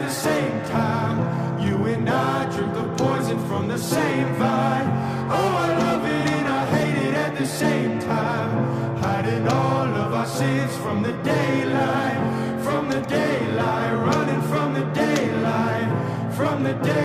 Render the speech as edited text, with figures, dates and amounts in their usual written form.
the same time. You and I drink the poison from the same vine. Oh, I love it and I hate it at the same time. Hiding all of our sins from the daylight, running from the daylight, from the day.